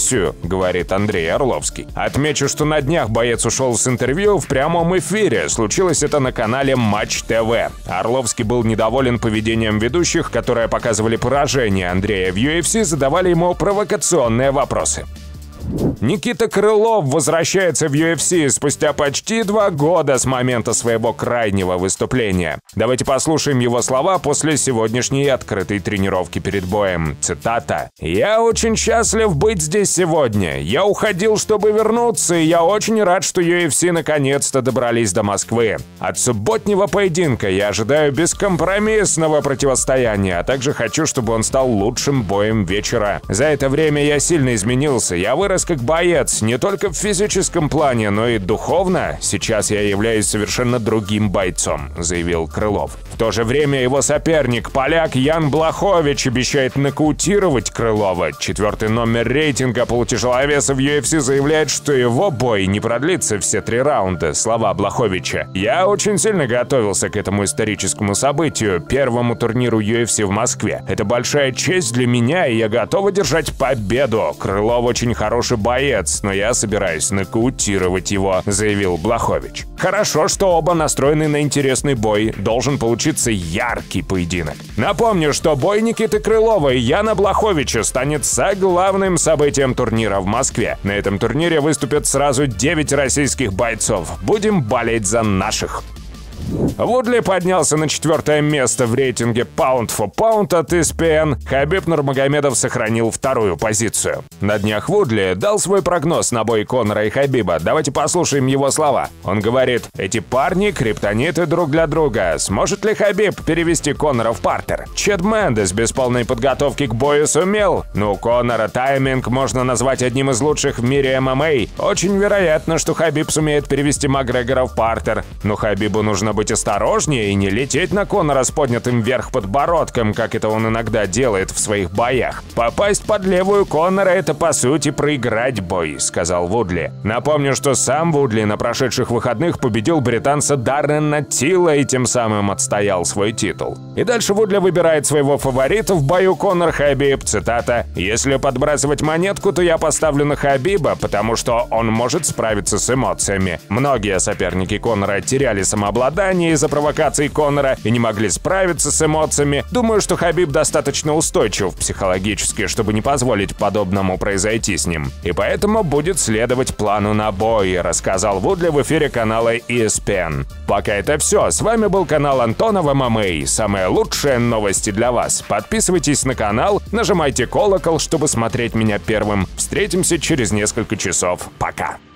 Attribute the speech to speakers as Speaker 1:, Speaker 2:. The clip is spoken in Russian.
Speaker 1: версию, говорит Андрей Орловский. Отмечу, что на днях боец ушел с интервью в прямом эфире. Случилось это на канале Матч ТВ. Орловский был недоволен поведением ведущих, которые показывали поражение Андрея в UFC, задавали ему провокационные вопросы. Никита Крылов возвращается в UFC спустя почти 2 года с момента своего крайнего выступления. Давайте послушаем его слова после сегодняшней открытой тренировки перед боем. Цитата. «Я очень счастлив быть здесь сегодня. Я уходил, чтобы вернуться, и я очень рад, что UFC наконец-то добрались до Москвы. От субботнего поединка я ожидаю бескомпромиссного противостояния, а также хочу, чтобы он стал лучшим боем вечера. За это время я сильно изменился, я вырос как боец, не только в физическом плане, но и духовно. Сейчас я являюсь совершенно другим бойцом», — заявил Крылов. В то же время его соперник, поляк Ян Блахович, обещает нокаутировать Крылова. 4-й номер рейтинга полутяжеловеса в UFC заявляет, что его бой не продлится все 3 раунда. Слова Блаховича. «Я очень сильно готовился к этому историческому событию, первому турниру UFC в Москве. Это большая честь для меня, и я готов одержать победу. Крылов очень хороший боец, но я собираюсь нокаутировать его», — заявил Блахович. Хорошо, что оба настроены на интересный бой. Должен получиться яркий поединок. Напомню, что бой Никиты Крылова и Яна Блаховича станет главным событием турнира в Москве. На этом турнире выступят сразу 9 российских бойцов. Будем болеть за наших. Вудли поднялся на 4-е место в рейтинге Pound for Pound от ESPN. Хабиб Нурмагомедов сохранил 2-ю позицию. На днях Вудли дал свой прогноз на бой Конора и Хабиба. Давайте послушаем его слова. Он говорит: «Эти парни криптониты друг для друга. Сможет ли Хабиб перевести Конора в партер? Чед Мендес без полной подготовки к бою сумел. Но у Конора тайминг можно назвать одним из лучших в мире ММА. Очень вероятно, что Хабиб сумеет перевести Макгрегора в партер. Но Хабибу нужно быть осторожнее и не лететь на Конора с поднятым вверх подбородком, как это он иногда делает в своих боях. Попасть под левую Конора — это, по сути, проиграть бой», — сказал Вудли. Напомню, что сам Вудли на прошедших выходных победил британца Даррена Тилла и тем самым отстоял свой титул. И дальше Вудли выбирает своего фаворита в бою Конор Хабиб. Цитата. «Если подбрасывать монетку, то я поставлю на Хабиба, потому что он может справиться с эмоциями. Многие соперники Конора теряли самообладание из-за провокаций Конора и не могли справиться с эмоциями. Думаю, что Хабиб достаточно устойчив психологически, чтобы не позволить подобному произойти с ним. И поэтому будет следовать плану на бой», — рассказал Вудли в эфире канала ESPN. Пока это все. С вами был канал Антонов ММА. Самые лучшие новости для вас. Подписывайтесь на канал, нажимайте колокол, чтобы смотреть меня первым. Встретимся через несколько часов. Пока.